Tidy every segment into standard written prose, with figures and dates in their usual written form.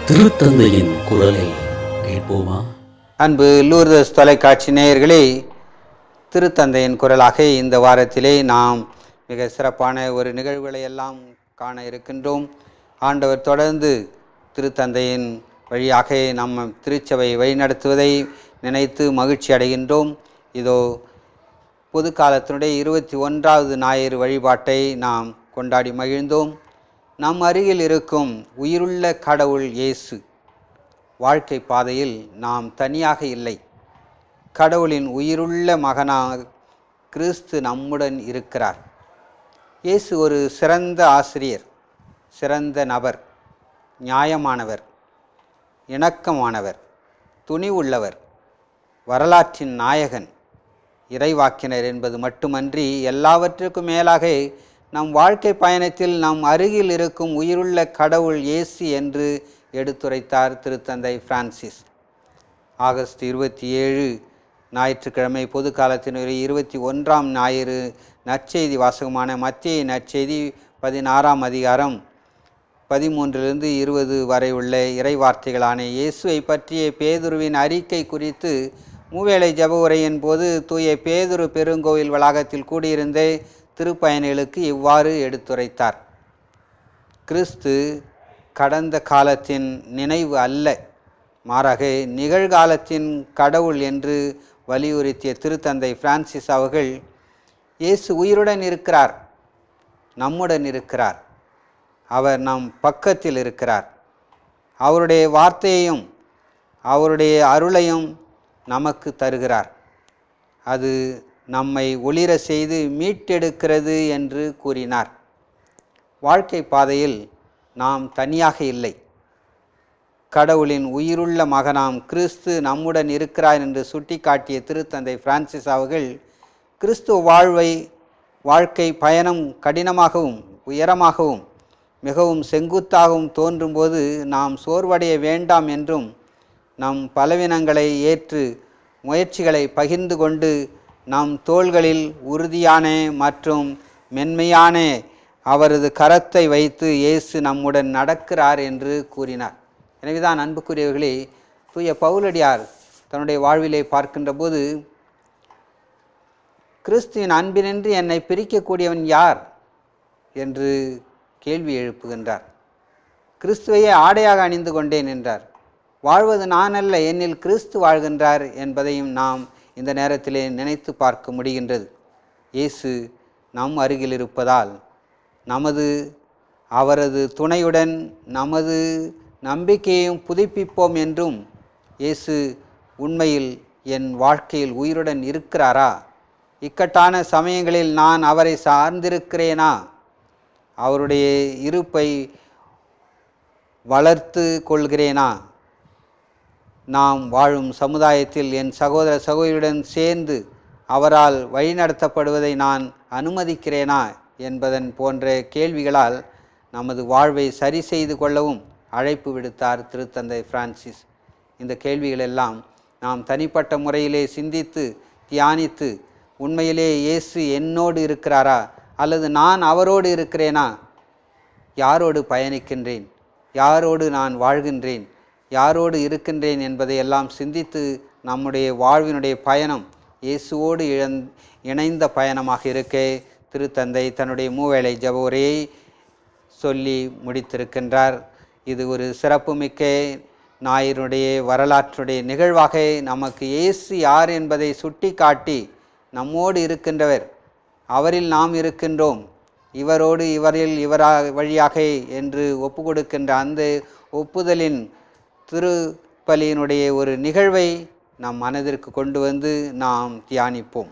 திருத்தந்தையின் குரலை கேட்போமா? அன்பு லூர்தஸ் தொலைக்காட்சி நேயர்களே, திருத்தந்தையின் குரலாக இந்த வாரத்திலே நாம் மிக சிறப்பான ஒரு நிகழ்வுகளை எல்லாம் காண இருக்கின்றோம். ஆண்டவர் தொடர்ந்து திருத்தந்தையின் வழியாக நம்ம திருச்சபை வழிநடத்துவதை நினைத்து மகிழ்ச்சி அடைகின்றோம். இதோ பொது காலத்தினுடைய 21வது ஞாயிறு வழிபாட்டை நாம் கொண்டாடி மகிழ்ந்தோம். நம் அருகில் இருக்கும் உயிருள்ள கடவுள் இயேசு. வாழ்க்கை பாதையில் நாம் தனியாக இல்லை. கடவுளின் உயிருள்ள மகனாக கிறிஸ்து நம்முடன் இருக்கிறார். இயேசு ஒரு சிறந்த ஆசிரியர், சிறந்த நபர், நியாயமானவர், இணக்கமானவர், துணிவுள்ளவர், வரலாற்றின் நாயகன், இறைவாக்கினர் என்பது மட்டுமன்றி எல்லாவற்றுக்கும் மேலாக நம் வாழ்க்கை பயணத்தில் நம் அருகில் இருக்கும் உயிருள்ள கடவுள் இயேசு என்று எடுத்துரைத்தார் திருத்தந்தை பிரான்சிஸ். ஆகஸ்ட் 27 ஞாயிற்றுக்கிழமை பொது காலத்தினுடைய 21ஆம் ஞாயிறு நற்செய்தி வாசகமான மத்தேயு நற்செய்தி 16ஆம் அதிகாரம் 13 - 20 வரை உள்ள இறைவார்த்தைகளான இயேசுவை பற்றிய பேதுருவின் அறிக்கை குறித்து மூவேளை ஜெப உரையின் போது தூய பேதுரு பெருங்கோவில் வளாகத்தில் கூடியிருந்த திருப்பயணிகளுக்கு இவ்வாறு எடுத்துரைத்தார். கிறிஸ்து கடந்த காலத்தின் நினைவு அல்ல, மாறாக நிகழ்காலத்தின் கடவுள் என்று வலியுறுத்திய திருத்தந்தை பிரான்சிஸ் அவர்கள், இயேசு உயிருடன் இருக்கிறார், நம்முடன் இருக்கிறார், அவர் நம் பக்கத்தில் இருக்கிறார். அவருடைய வார்த்தையையும் அவருடைய அருளையும் நமக்கு தருகிறார். அது நம்மை ஒளிர செய்து மீட்டெடுக்கிறது என்று கூறினார். வாழ்க்கை பாதையில் நாம் தனியாக இல்லை. கடவுளின் உயிருள்ள மகனாம் கிறிஸ்து நம்முடன் இருக்கிறார் என்று சுட்டிக்காட்டிய திருத்தந்தை பிரான்சிஸ் அவர்கள், கிறிஸ்துவ வாழ்க்கை பயணம் கடினமாகவும் உயரமாகவும் மிகவும் செங்குத்தாகவும் தோன்றும்போது நாம் சோர்வடைய வேண்டாம் என்றும், நம் பலவீனங்களை ஏற்று முயற்சிகளை பகிர்ந்து கொண்டு நம் தோள்களில் உறுதியான மற்றும் மென்மையான அவரது கரத்தை வைத்து இயேசு நம்முடன் நடக்கிறார் என்று கூறினார். எனவேதான் அன்புக்குரியவர்களே, தூய பவுலடியார் தன்னுடைய வாழ்விலே பார்க்கின்ற போது, கிறிஸ்துவின் அன்பினின்று என்னை பிரிக்கக்கூடியவன் யார் என்று கேள்வி எழுப்புகின்றார். கிறிஸ்துவையே ஆடையாக அணிந்து கொண்டேன் என்றார். வாழ்வது நான் அல்ல, என்னில் கிறிஸ்து வாழ்கின்றார் என்பதையும் நாம் இந்த நேரத்திலே நினைத்து பார்க்க முடிகின்றது. இயேசு நம் அருகில் இருப்பதால் அவரது துணையுடன் நமது நம்பிக்கையையும் புதுப்பிப்போம் என்றும், இயேசு உண்மையில் என் வாழ்க்கையில் உயிருடன் இருக்கிறாரா? இக்கட்டான சமயங்களில் நான் அவரை சார்ந்திருக்கிறேனா? அவருடைய இருப்பை வளர்த்து கொள்கிறேனா? நாம் வாழும் சமுதாயத்தில் என் சகோதர சகோதரியுடன் சேர்ந்து அவரால் வழிநடத்தப்படுவதை நான் அனுமதிக்கிறேனா என்பதன் போன்ற கேள்விகளால் நமது வாழ்வை சரி செய்து கொள்ளவும் அழைப்பு விடுத்தார் திருத்தந்தை பிரான்சிஸ். இந்த கேள்விகளெல்லாம் நாம் தனிப்பட்ட முறையிலே சிந்தித்து தியானித்து, உண்மையிலே இயேசு என்னோடு இருக்கிறாரா அல்லது நான் அவரோடு இருக்கிறேனா? யாரோடு பயணிக்கின்றேன்? யாரோடு நான் வாழ்கின்றேன்? யாரோடு இருக்கின்றேன் என்பதை எல்லாம் சிந்தித்து நம்முடைய வாழ்வினுடைய பயணம் இயேசுவோடு இணைந்த பயணமாக இருக்க திருத்தந்தை தன்னுடைய மூவேளை ஜெப உரையை சொல்லி முடித்திருக்கின்றார். இது ஒரு சிறப்புமிக்க ஞாயிறுடைய வரலாற்றுடைய நிகழ்வாக நமக்கு இயேசு யார் என்பதை சுட்டி காட்டி, நம்மோடு இருக்கின்றவர், அவரில் நாம் இருக்கின்றோம், இவரோடு இவரில் வழியாக என்று ஒப்பு கொடுக்கின்ற அந்த ஒப்புதலின் திருப்பலியினுடைய ஒரு நிகழ்வை நம் மனதிற்கு கொண்டு வந்து நாம் தியானிப்போம்.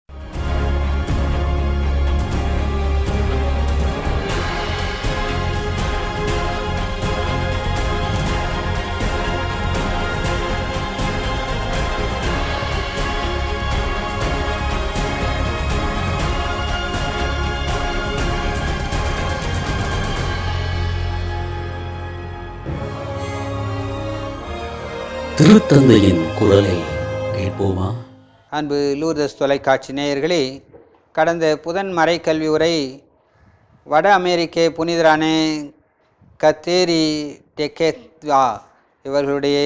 திருத்தந்தையின் குரலை கேட்போமா? அன்பு லூர்தஸ் தொலைக்காட்சி நேயர்களே, கடந்த புதன் மறைக்கல்வி உரை வட அமெரிக்க புனிதரான கத்தேரி டெகேத்வா இவர்களுடைய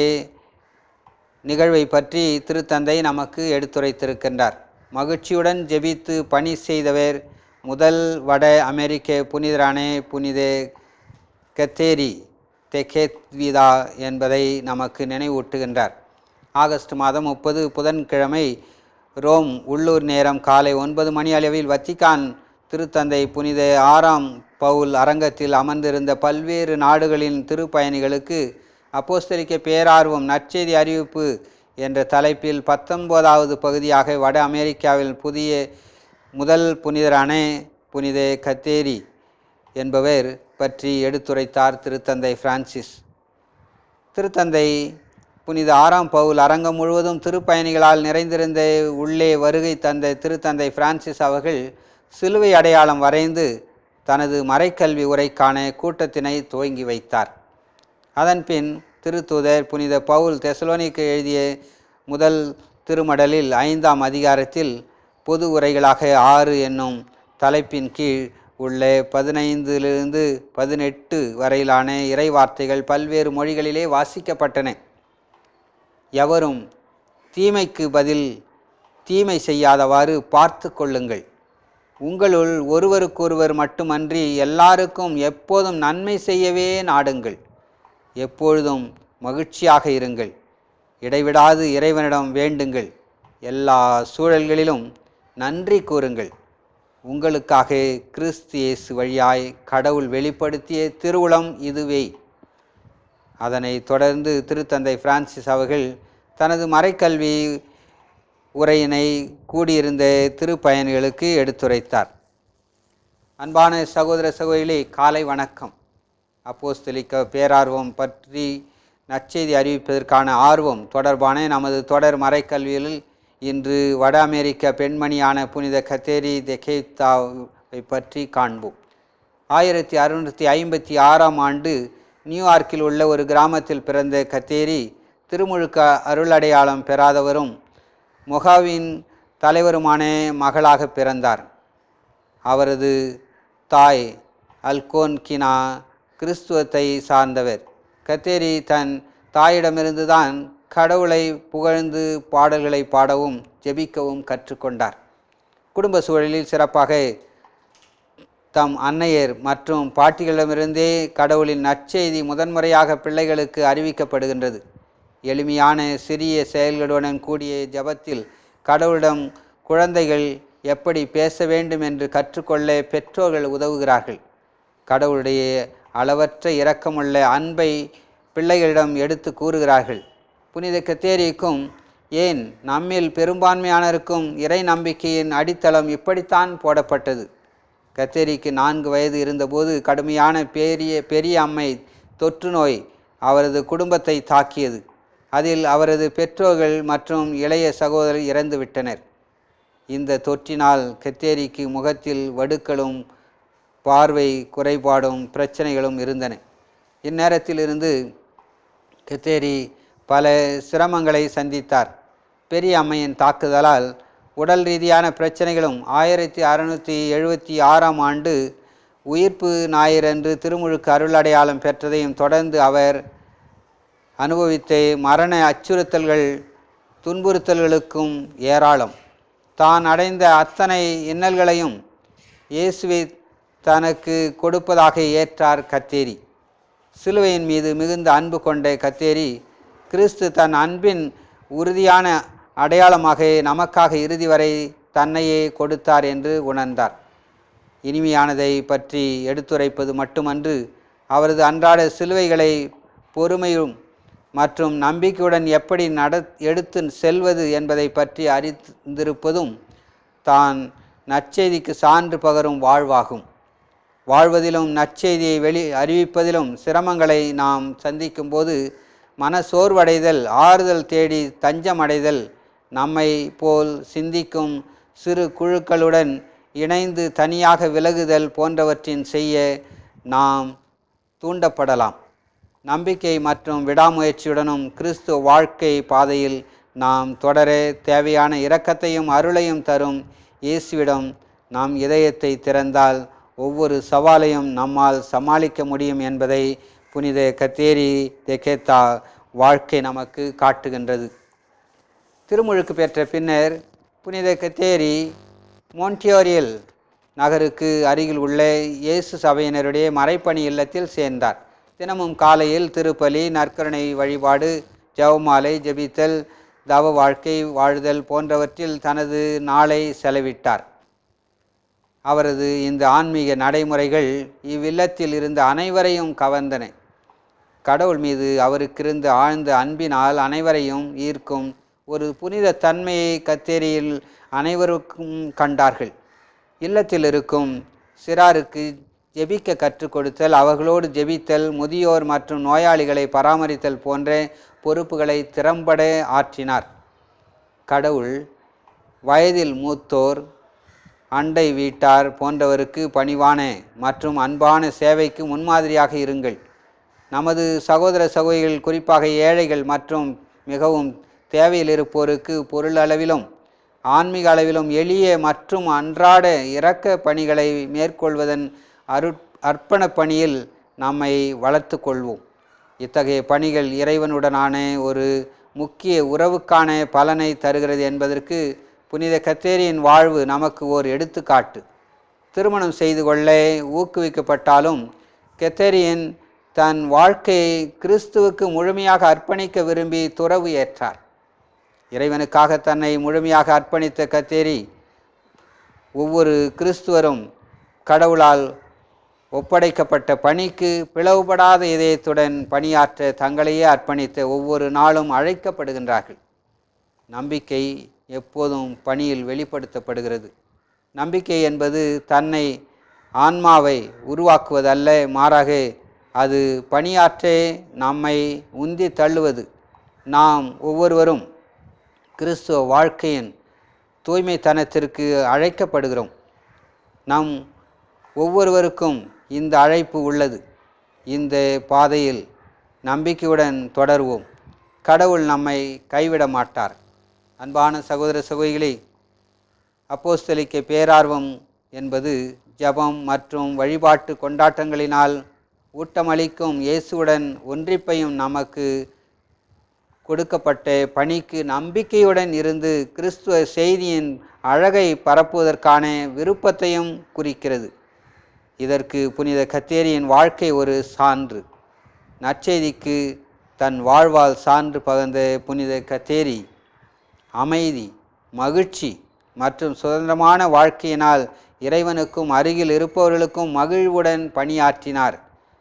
நிகழ்வை பற்றி திருத்தந்தை நமக்கு எடுத்துரைத்திருக்கின்றார். மகிழ்ச்சியுடன் ஜெபித்து பணி செய்தவர் முதல் வட அமெரிக்க புனிதரான புனித கத்தேரி தெகேத்விதா என்பதை நமக்கு நினைவூட்டுகின்றார். ஆகஸ்ட் மாதம் 30 புதன்கிழமை ரோம் உள்ளூர் நேரம் காலை 9 மணி அளவில் வத்திக்கான் திருத்தந்தை புனித 6ஆம் பவுல் அரங்கத்தில் அமர்ந்திருந்த பல்வேறு நாடுகளின் திருப்பயணிகளுக்கு அப்போஸ்தலிக்க பேரார்வம் நற்செய்தி அறிவிப்பு என்ற தலைப்பில் 19வது பகுதியாக வட அமெரிக்காவில் முதல் புனிதரான புனித கத்தேரி என்பவர் பற்றி எடுத்துரைத்தார் திருத்தந்தை பிரான்சிஸ். திருத்தந்தை புனித 6ஆம் பவுல் அரங்கம் முழுவதும் திருப்பயணிகளால் நிறைந்திருந்த உள்ளே வருகை தந்த திருத்தந்தை பிரான்சிஸ் அவர்கள் சிலுவை அடையாளம் வரைந்து தனது மறைக்கல்வி உரைக்கான கூட்டத்தினை துவங்கி வைத்தார். அதன்பின் திருத்தூதர் புனித பவுல் தெசலோனிக்கு எழுதிய முதல் திருமடலில் 5ஆம் அதிகாரத்தில் பொது உரைகளாக 6 என்னும் தலைப்பின் கீழ் உள்ள 15 18 வரையிலான இறைவார்த்தைகள் பல்வேறு மொழிகளிலே வாசிக்கப்பட்டன. எவரும் தீமைக்கு பதில் தீமை செய்யாதவாறு பார்த்து கொள்ளுங்கள். உங்களுள் ஒருவருக்கொருவர் மட்டுமன்றி எல்லாருக்கும் எப்போதும் நன்மை செய்யவே நாடுங்கள். எப்பொழுதும் மகிழ்ச்சியாக இருங்கள். இடைவிடாது இறைவனிடம் வேண்டுங்கள். எல்லா சூழல்களிலும் நன்றி கூறுங்கள். உங்களுக்காக கிறிஸ்து இயேசு வழியாய் கடவுள் வெளிப்படுத்திய திருவுளம் இதுவே. அதனை தொடர்ந்து திருத்தந்தை பிரான்சிஸ் அவர்கள் தனது மறைக்கல்வி உரையினை கூடியிருந்த திருப்பயணிகளுக்கு எடுத்துரைத்தார். அன்பான சகோதர சகோதரிகளே, காலை வணக்கம். அப்போஸ்தலிக்க பேரார்வம் பற்றி நற்செய்தி அறிவிப்பதற்கான ஆர்வம் தொடர்பான நமது தொடர் மறைக்கல்வியில் இன்று வட அமெரிக்க பெண்மணியான புனித கத்தேரி தெகேத்தாவை பற்றி காண்போம். 1656ஆம் ஆண்டு நியூயார்க்கில் உள்ள ஒரு கிராமத்தில் பிறந்த கத்தேரி திருமுழுக்க அருளடையாளம் பெறாதவரும் மொஹாவின் தலைவருமான மகளாக பிறந்தார். அவரது தாய் அல்கோன்கினா கிறிஸ்துவத்தை சார்ந்தவர். கத்தேரி தன் தாயிடமிருந்து தான் கடவுளை புகழ்ந்து பாடல்களை பாடவும் ஜெபிக்கவும் கற்றுக்கொண்டார். குடும்ப சூழலில் சிறப்பாக தம் அன்னையர் மற்றும் பாட்டிகளிடமிருந்தே கடவுளின் நற்செய்தி முதன்முறையாக பிள்ளைகளுக்கு அறிவிக்கப்படுகின்றது. எளிமையான சிறிய செயல்களுடன் கூடிய ஜபத்தில் கடவுளிடம் குழந்தைகள் எப்படி பேச வேண்டும் என்று கற்றுக்கொள்ள பெற்றோர்கள் உதவுகிறார்கள். கடவுளுடைய அளவற்ற இரக்கமுள்ள அன்பை பிள்ளைகளிடம் எடுத்து கூறுகிறார்கள். புனித கத்தேரிக்கும் ஏன் நம்மில் பெரும்பான்மையானருக்கும் இறை நம்பிக்கையின் அடித்தளம் இப்படித்தான் போடப்பட்டது. கத்தேரிக்கு 4 வயது இருந்தபோது கடுமையான பெரிய அம்மை தொற்று நோய் அவரது குடும்பத்தை தாக்கியது. அதில் அவரது பெற்றோர்கள் மற்றும் இளைய சகோதரர் இறந்துவிட்டனர். இந்த தொற்றினால் கத்தேரிக்கு முகத்தில் வடுக்களும் பார்வை குறைபாடும் பிரச்சனைகளும் இருந்தன. இந்நேரத்தில் இருந்து கத்தேரி பல சிரமங்களை சந்தித்தார். பெரிய அம்மையின் தாக்குதலால் உடல் ரீதியான பிரச்சனைகளும் 1676ஆம் ஆண்டு உயிர்ப்பு ஞாயிறன்று திருமுழுக்கு அருளடையாளம் பெற்றதையும் தொடர்ந்து அவர் அனுபவித்த மரண அச்சுறுத்தல்கள் துன்புறுத்தல்களுக்கும் ஏராளம். தான் அடைந்த அத்தனை இன்னல்களையும் இயேசுவை தனக்கு கொடுப்பதாக ஏற்றார் கத்தேரி. சிலுவையின் மீது மிகுந்த அன்பு கொண்ட கத்தேரி கிறிஸ்து தன் அன்பின் உறுதியான அடையாளமாக நமக்காக இறுதி வரை தன்னையே கொடுத்தார் என்று உணர்ந்தார். இனிமையானதை பற்றி எடுத்துரைப்பது மட்டுமன்று, அவரது அன்றாட சிலுவைகளை பொறுமையும் மற்றும் நம்பிக்கையுடன் எப்படி எடுத்து செல்வது என்பதை பற்றி அறிந்திருப்பதும் தான் நற்செய்திக்கு சான்று பகரும் வாழ்வாகும். வாழ்வதிலும் நற்செய்தியை அறிவிப்பதிலும் சிரமங்களை நாம் சந்திக்கும் போது மனசோர்வடைதல், ஆறுதல் தேடி தஞ்சமடைதல், நம்மை போல் சிந்திக்கும் சிறு குழுக்களுடன் இணைந்து தனியாக விலகுதல் போன்றவற்றின் செய்ய நாம் தூண்டப்படலாம். நம்பிக்கை மற்றும் விடாமுயற்சியுடனும் கிறிஸ்துவ வாழ்க்கை பாதையில் நாம் தொடர தேவையான இரக்கத்தையும் அருளையும் தரும் இயேசுவிடம் நாம் இதயத்தை திறந்தால் ஒவ்வொரு சவாலையும் நம்மால் சமாளிக்க முடியும் என்பதை புனித கத்தேரி தெகேத்தா வாழ்க்கை நமக்கு காட்டுகின்றது. திருமுழுக்கு பெற்ற பின்னர் புனித கத்தேரி மோன்டியோரியல் நகருக்கு அருகில் உள்ள இயேசு சபையினருடைய மறைப்பணி இல்லத்தில் சேர்ந்தார். தினமும் காலையில் திருப்பலி, நற்கருணை வழிபாடு, ஜெபமாலை ஜெபித்தல், தவ வாழ்க்கை வாழுதல் போன்றவற்றில் தனது நாளை செலவிட்டார். அவரது இந்த ஆன்மீக நடைமுறைகள் இவ்வில்லத்தில் இருந்த அனைவரையும் கவர்ந்தன. கடவுள் மீது அவருக்கிருந்த ஆழ்ந்த அன்பினால் அனைவரையும் ஈர்க்கும் ஒரு புனித தன்மையை கத்தேரியில் அனைவருக்கும் கண்டார்கள். இல்லத்தில் இருக்கும் சிறாருக்கு ஜெபிக்க கற்றுக் கொடுத்தல், அவர்களோடு ஜெபித்தல், முதியோர் மற்றும் நோயாளிகளை பராமரித்தல் போன்ற பொறுப்புகளை திறம்பட ஆற்றினார். கடவுள் வயதில் மூத்தோர், அண்டை வீட்டார் போன்றவருக்கு பணிவான மற்றும் அன்பான சேவைக்கு முன்மாதிரியாக இருங்கள். நமது சகோதர சகோதரிகள், குறிப்பாக ஏழைகள் மற்றும் மிகவும் தேவையில் இருப்போருக்கு பொருள் அளவிலும் ஆன்மீக அளவிலும் எளிய மற்றும் அன்றாட இரக்க பணிகளை மேற்கொள்வதன் அர்ப்பண பணியில் நம்மை வளர்த்து கொள்வோம். இத்தகைய பணிகள் இறைவனுடனான ஒரு முக்கிய உறவுக்கான பலனை தருகிறது என்பதற்கு புனித கத்தேரியின் வாழ்வு நமக்கு ஓர் எடுத்துக்காட்டு. திருமணம் செய்து கொள்ள ஊக்குவிக்கப்பட்டாலும் கத்தேரியின் தன் வாழ்க்கையை கிறிஸ்துவுக்கு முழுமையாக அர்ப்பணிக்க விரும்பி துறவு ஏற்றார். இறைவனுக்காக தன்னை முழுமையாக அர்ப்பணித்த கத்தேரி ஒவ்வொரு கிறிஸ்துவரும் கடவுளால் ஒப்படைக்கப்பட்ட பணிக்கு பிளவுபடாத இதயத்துடன் பணியாற்ற தங்களையே அர்ப்பணித்த ஒவ்வொரு நாளும் அழைக்கப்படுகின்றார்கள். நம்பிக்கை எப்போதும் பணியில் வெளிப்படுத்தப்படுகிறது. நம்பிக்கை என்பது தன்னை ஆன்மாவை உருவாக்குவதல்ல, மாறாக அது பணியாற்ற நம்மை உந்தி தள்ளுவது. நாம் ஒவ்வொருவரும் கிறிஸ்துவ வாழ்க்கையின் தூய்மைத்தனத்திற்கு அழைக்கப்படுகிறோம். நம் ஒவ்வொருவருக்கும் இந்த அழைப்பு உள்ளது. இந்த பாதையில் நம்பிக்கையுடன் தொடர்வோம். கடவுள் நம்மை கைவிட மாட்டார். அன்பான சகோதர சகோதரிகளே, அப்போஸ்தலிக்க பேரார்வம் என்பது ஜெபம் மற்றும் வழிபாட்டு கொண்டாட்டங்களினால் ஊட்டமளிக்கும் இயேசுவுடன் ஒன்றிப்பையும் நமக்கு கொடுக்கப்பட்ட பணிக்கு நம்பிக்கையுடன் இருந்து கிறிஸ்துவ செய்தியின் அழகை பரப்புவதற்கான விருப்பத்தையும் குறிக்கிறது. இதற்கு புனித கத்தேரியின் வாழ்க்கை ஒரு சான்று. நற்செய்திக்கு தன் வாழ்வால் சான்று பகர்ந்த புனித கத்தேரி அமைதி, மகிழ்ச்சி மற்றும் சுதந்திரமான வாழ்க்கையினால் இறைவனுக்கும் அருகில் இருப்பவர்களுக்கும் மகிழ்வுடன் பணியாற்றினார்.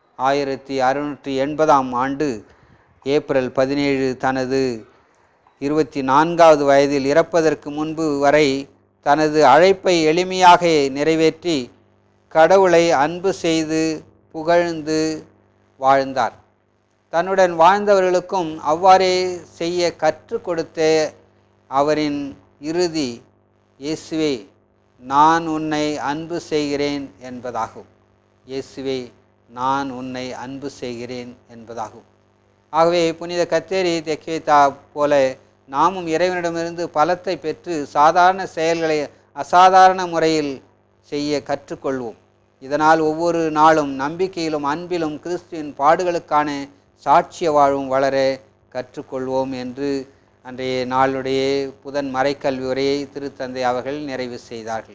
1680ஆம் ஆண்டு ஏப்ரல் 17 தனது 24வது வயதில் இறப்பதற்கு முன்பு வரை தனது அழைப்பை எளிமையாக நிறைவேற்றி கடவுளை அன்பு செய்து புகழ்ந்து வாழ்ந்தார். தன்னுடன் வாழ்ந்தவர்களுக்கும் அவ்வாறே செய்ய கற்றுக் கொடுத்த அவரின் இறுதி, இயேசுவே நான் உன்னை அன்பு செய்கிறேன் என்பதாகும். இயேசுவே நான் உன்னை அன்பு செய்கிறேன் என்பதாகும். ஆகவே புனித கத்தேரி தெகேத்தா போல நாமும் இறைவனிடமிருந்து பலத்தை பெற்று சாதாரண செயல்களை அசாதாரண முறையில் செய்ய கற்றுக்கொள்வோம். இதனால் ஒவ்வொரு நாளும் நம்பிக்கையிலும் அன்பிலும் கிறிஸ்துவின் பாடுகளுக்கான சாட்சிய வாழ்வும் வளர கற்றுக்கொள்வோம் என்று அன்றைய நாளுடைய புதன் மறைக்கல்வி உரையை திருத்தந்தை அவர்கள் நிறைவு செய்தார்கள்.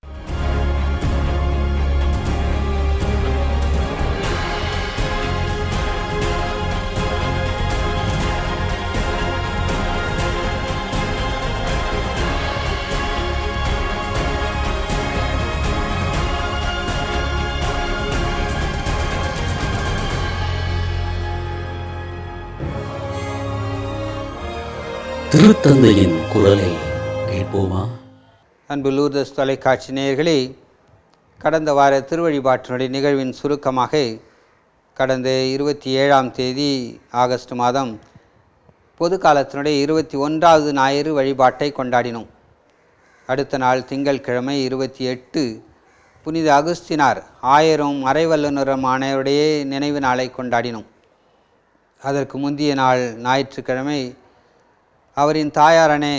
திருத்தந்தையின் குரலை கேட்போமா? அன்பு லூர்தஸ் தொலைக்காட்சி நேயர்களே, கடந்த வார திருவழிபாட்டினுடைய நிகழ்வின் சுருக்கமாக கடந்த 27ஆம் தேதி ஆகஸ்ட் மாதம் பொது காலத்தினுடைய 21வது ஞாயிறு வழிபாட்டை கொண்டாடினோம். அடுத்த நாள் திங்கட்கிழமை 28 புனித அகுஸ்தினார் ஆயரும் மறைவல்லுநருமானவருடைய நினைவு நாளை கொண்டாடினோம். அதற்கு முந்தைய நாள் ஞாயிற்றுக்கிழமை அவரின் தாயாரானே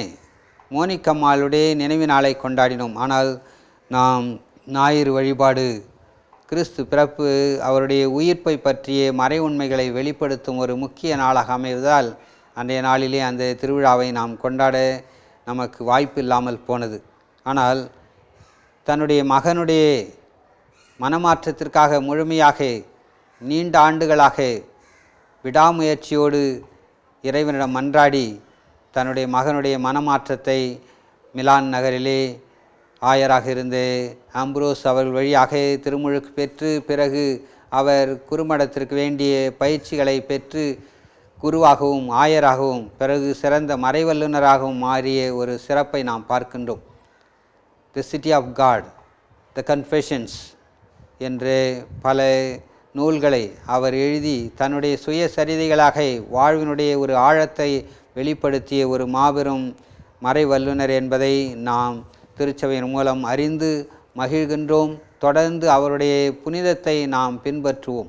மோனிக்கம்மாளுடைய நினைவு நாளை கொண்டாடினோம். ஆனால் நாம் ஞாயிறு வழிபாடு கிறிஸ்து பிறப்பு அவருடைய உயிர்ப்பை பற்றிய மறை உண்மைகளை வெளிப்படுத்தும் ஒரு முக்கிய நாளாக அமைவதால் அன்றைய நாளிலே அந்த திருவிழாவை நாம் கொண்டாட நமக்கு வாய்ப்பு இல்லாமல் போனது. ஆனால் தன்னுடைய மகனுடைய மனமாற்றத்திற்காக முழுமையாக நீண்ட ஆண்டுகளாக விடாமுயற்சியோடு இறைவனிடம் மன்றாடி தன்னுடைய மகனுடைய மனமாற்றத்தை மிலான் நகரிலே ஆயராக இருந்த அம்ப்ரோஸ் அவர்கள் வழியாக திருமுழுக்கு பெற்று பிறகு அவர் குறுமடத்திற்கு வேண்டிய பயிற்சிகளை பெற்று குருவாகவும் ஆயராகவும் பிறகு சிறந்த மறைவல்லுநராகவும் மாறிய ஒரு சிறப்பை நாம் பார்க்கின்றோம். The city of God, the confessions என்ற பல நூல்களை அவர் எழுதி தன்னுடைய சுயசரிதைகளாக வாழ்வினுடைய ஒரு ஆழத்தை வெளிப்படுத்திய ஒரு மாபெரும் மறைவல்லுனர் என்பதை நாம் திருச்சபையின் மூலம் அறிந்து மகிழ்கின்றோம். தொடர்ந்து அவருடைய புனிதத்தை நாம் பின்பற்றுவோம்.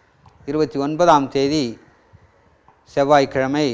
29ஆம் தேதி செவ்வாய்க்கிழமை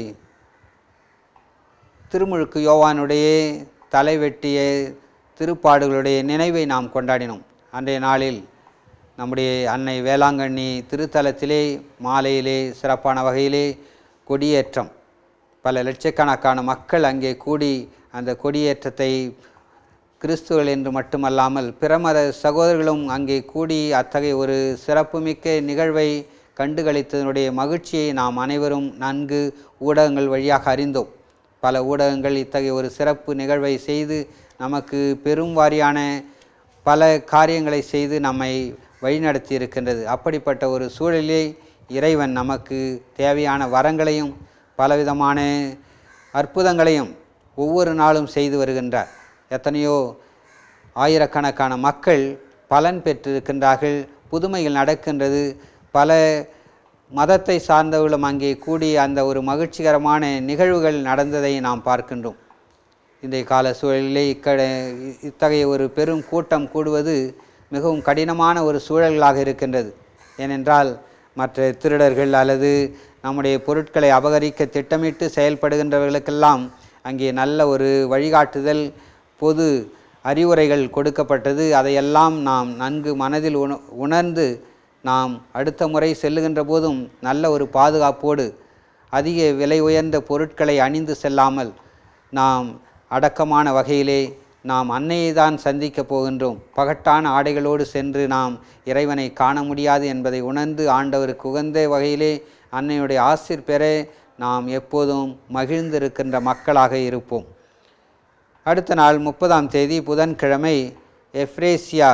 திருமுழுக்கு யோவானுடைய தலைவெட்டிய திருப்பாடுகளுடைய நினைவை நாம் கொண்டாடினோம். அன்றைய நாளில் நம்முடைய அன்னை வேளாங்கண்ணி திருத்தலத்திலே மாலையிலே சிறப்பான வகையிலே கொடியேற்றம், பல லட்சக்கணக்கான மக்கள் அங்கே கூடி அந்த கொடியேற்றத்தை கிறிஸ்துவர்கள் என்று மட்டுமல்லாமல் பிரமத சகோதரர்களும் அங்கே கூடி அத்தகைய ஒரு சிறப்புமிக்க நிகழ்வை கண்டுகளித்ததனுடைய மகிழ்ச்சியை நாம் அனைவரும் நன்கு ஊடகங்கள் வழியாக அறிந்தோம். பல ஊடகங்கள் இத்தகைய ஒரு சிறப்பு நிகழ்வை செய்து நமக்கு பெரும் வாரியான பல காரியங்களை செய்து நம்மை வழிநடத்தி இருக்கின்றது. அப்படிப்பட்ட ஒரு சூழலிலே இறைவன் நமக்கு தேவையான வரங்களையும் பலவிதமான அற்புதங்களையும் ஒவ்வொரு நாளும் செய்து வருகின்றார். எத்தனையோ ஆயிரக்கணக்கான மக்கள் பலன் பெற்றிருக்கின்றார்கள். புதுமைகள் நடக்கின்றது. பல மதத்தை சார்ந்தவர்களும் அங்கே கூடி அந்த ஒரு மகிழ்ச்சிகரமான நிகழ்வுகள் நடந்ததை நாம் பார்க்கின்றோம். இன்றைய கால சூழலிலே இத்தகைய ஒரு பெரும் கூட்டம் கூடுவது மிகவும் கடினமான ஒரு சூழல்களாக இருக்கின்றது. ஏனென்றால் மற்ற திருடர்கள் அல்லது நம்முடைய பொருட்களை அபகரிக்க திட்டமிட்டு செயல்படுகின்றவர்களுக்கெல்லாம் அங்கே நல்ல ஒரு வழிகாட்டுதல், பொது அறிவுரைகள் கொடுக்கப்பட்டது. அதையெல்லாம் நாம் நன்கு மனதில் உணர்ந்து நாம் அடுத்த முறை செல்லுகின்ற போதும் நல்ல ஒரு பாதுகாப்போடு அதிக விலை உயர்ந்த பொருட்களை அணிந்து செல்லாமல் நாம் அடக்கமான வகையிலே நாம் அன்னையை தான் சந்திக்கப் போகின்றோம். பகட்டான ஆடைகளோடு சென்று நாம் இறைவனை காண முடியாது என்பதை உணர்ந்து ஆண்டவருக்கு உகந்த வகையிலே அன்னையுடைய ஆசீர் பெற நாம் எப்போதும் மகிழ்ந்திருக்கின்ற மக்களாக இருப்போம். அடுத்த நாள் 30ஆம் தேதி புதன்கிழமை எஃப்ரேசியா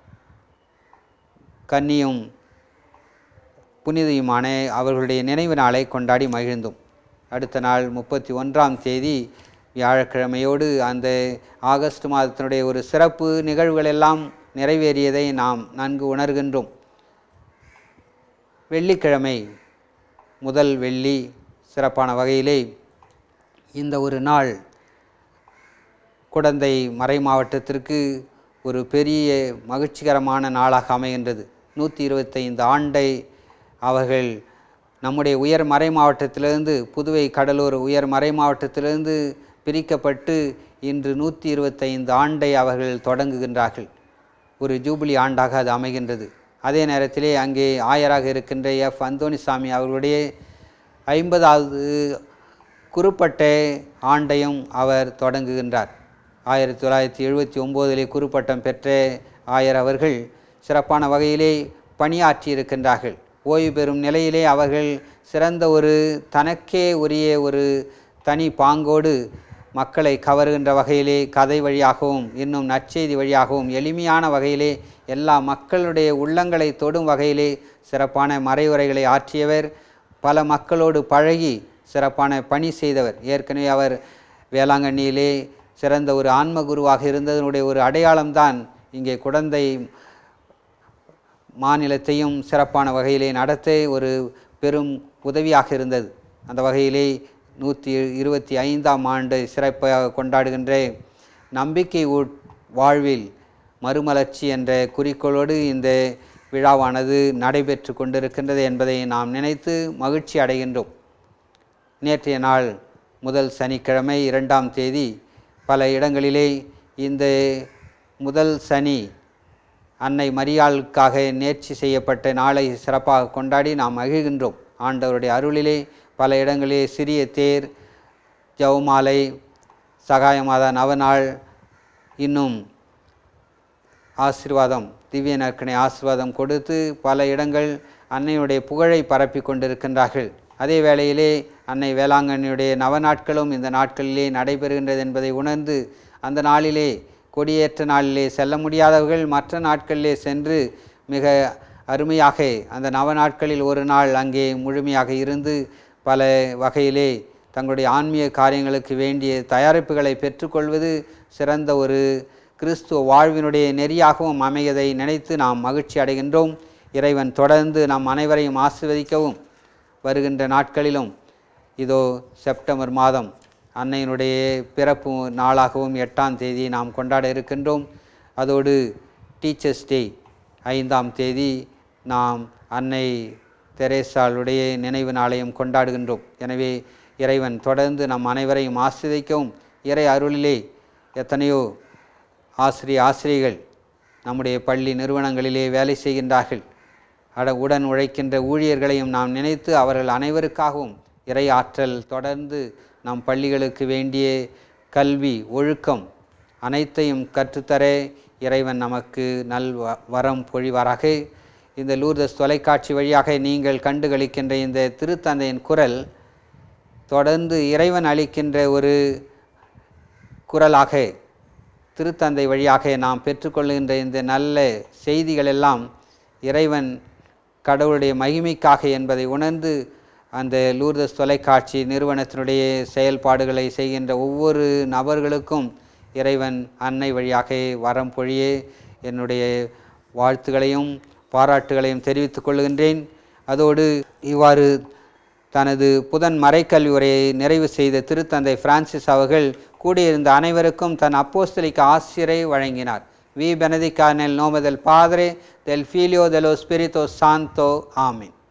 கன்னியும் புனிதையுமான அவர்களுடைய நினைவு நாளை கொண்டாடி மகிழ்ந்தோம். அடுத்த நாள் 31ஆம் தேதி வியாழக்கிழமையோடு அந்த ஆகஸ்ட் மாதத்தினுடைய ஒரு சிறப்பு நிகழ்வுகள் எல்லாம் நிறைவேறியதை நாம் நன்கு உணர்கின்றோம். வெள்ளிக்கிழமை முதல் வெள்ளி சிறப்பான வகையிலே இந்த ஒரு நாள் குடந்தை மறை மாவட்டத்திற்கு ஒரு பெரிய மகிழ்ச்சிகரமான நாளாக அமைகின்றது. 125 ஆண்டை அவர்கள் நம்முடைய உயர் மறை மாவட்டத்திலிருந்து, புதுவை கடலூர் உயர் மறை மாவட்டத்திலிருந்து பிரிக்கப்பட்டு இன்று 125 ஆண்டை அவர்கள் தொடங்குகின்றார்கள். ஒரு ஜூபிலி ஆண்டாக அது அமைகின்றது. அதே நேரத்திலே அங்கே ஆயராக இருக்கின்ற அந்தோணிசாமி அவர்களுடைய 50வது குருப்பட்ட ஆண்டையும் அவர் தொடங்குகின்றார். 1979 குருப்பட்டம் பெற்ற ஆயர் அவர்கள் சிறப்பான வகையிலே பணியாற்றி இருக்கின்றார்கள். ஓய்வு பெறும் நிலையிலே அவர்கள் சிறந்த ஒரு தனக்கே உரிய ஒரு தனி பாங்கோடு மக்களை கவருகின்ற வகையிலே கதை வழியாகவும் இன்னும் நற்செய்தி வழியாகவும் எளிமையான வகையிலே எல்லா மக்களுடைய உள்ளங்களை தொடும் வகையிலே சிறப்பான மறைவுரைகளை ஆற்றியவர். பல மக்களோடு பழகி சிறப்பான பணி செய்தவர். ஏற்கனவே அவர் வேளாங்கண்ணியிலே சிறந்த ஒரு ஆன்ம குருவாக இருந்ததனுடைய ஒரு அடையாளம்தான் இங்கே குடந்தை மாநிலத்தையும் சிறப்பான வகையிலே நடத்த ஒரு பெரும் உதவியாக இருந்தது. அந்த வகையிலே 125ஆம் ஆண்டு சிறப்பாக கொண்டாடுகின்ற நம்பிக்கை வாழ்வில் மறுமலர்ச்சி என்ற குறிக்கோளோடு இந்த விழாவானது நடைபெற்று கொண்டிருக்கின்றது என்பதை நாம் நினைத்து மகிழ்ச்சி அடைகின்றோம். நேற்றைய நாள் முதல் சனிக்கிழமை 2ஆம் தேதி பல இடங்களிலே இந்த முதல் சனி அன்னை மரியாளுக்காக நேர்ச்சி செய்யப்பட்ட நாளை சிறப்பாக கொண்டாடி நாம் மகிழ்கின்றோம். ஆண்டவருடைய அருளிலே பல இடங்களிலே சிறிய தேர், ஜவுமாலை, சகாயமாதா நவநாள், இன்னும் ஆசீர்வாதம், திவ்ய நற்கனை ஆசீர்வாதம் கொடுத்து பல இடங்கள் அன்னையுடைய புகழை பரப்பி கொண்டிருக்கின்றார்கள். அதே வேளையிலே அன்னை வேளாங்கண்ணியுடைய நவநாட்களும் இந்த நாட்களிலே நடைபெறுகின்றது என்பதை உணர்ந்து அந்த நாளிலே, கொடியேற்ற நாளிலே செல்ல முடியாதவர்கள் மற்ற நாட்களிலே சென்று மிக அருமையாக அந்த நவநாட்களில் ஒரு நாள் அங்கே முழுமையாக இருந்து பல வகையிலே தங்களுடைய ஆன்மீக காரியங்களுக்கு வேண்டிய தயாரிப்புகளை பெற்றுக்கொள்வது சிறந்த ஒரு கிறிஸ்துவ வாழ்வினுடைய நெறியாகவும் அமையதை நினைத்து நாம் மகிழ்ச்சி அடைகின்றோம். இறைவன் தொடர்ந்து நம் அனைவரையும் ஆசீர்வதிக்கவும். வருகின்ற நாட்களிலும் இதோ செப்டம்பர் மாதம் அன்னையினுடைய பிறப்பு நாளாகவும் 8ஆம் தேதி நாம் கொண்டாட இருக்கின்றோம். அதோடு டீச்சர்ஸ் டே 5ஆம் தேதி நாம் அன்னை தெரேசாளுடைய நினைவு நாளையும் கொண்டாடுகின்றோம். எனவே இறைவன் தொடர்ந்து நம் அனைவரையும் ஆசீர்வதிக்கவும். இறை அருளிலே எத்தனையோ ஆசிரியர்கள் நம்முடைய பள்ளி நிறுவனங்களிலே வேலை செய்கின்றார்கள். உடன் உழைக்கின்ற ஊழியர்களையும் நாம் நினைத்து அவர்கள் அனைவருக்காகவும் இறை ஆற்றல் தொடர்ந்து நம் பள்ளிகளுக்கு வேண்டிய கல்வி, ஒழுக்கம் அனைத்தையும் கற்றுத்தர இறைவன் நமக்கு நல் வரம் பொழிவாராக. இந்த லூர்தஸ் தொலைக்காட்சி வழியாக நீங்கள் கண்டுகளிக்கின்ற இந்த திருத்தந்தையின் குரல் தொடர்ந்து இறைவன் அளிக்கின்ற ஒரு குரலாக, திருத்தந்தை வழியாக நாம் பெற்றுக்கொள்கின்ற இந்த நல்ல செய்திகள் எல்லாம் இறைவன் கடவுளுடைய மகிமைக்காக என்பதை உணர்ந்து அந்த லூர்தஸ் தொலைக்காட்சி நிறுவனத்தினுடைய செயல்பாடுகளை செய்கின்ற ஒவ்வொரு நபர்களுக்கும் இறைவன் அன்னை வழியாக வரம் பொழியே என்னுடைய வாழ்த்துக்களையும் பாராட்டுகளையும் தெரிவித்துக் கொள்கின்றேன். அதோடு இவ்வாறு தனது புதன் மறைக்கல்வி உரையை நிறைவு செய்த திருத்தந்தை பிரான்சிஸ் அவர்கள் கூடியிருந்த அனைவருக்கும் தன் அப்போஸ்தலிக்க ஆசிரை வழங்கினார். Vi benedica nel nome del Padre, del Figlio e dello Spirito Santo. Amen.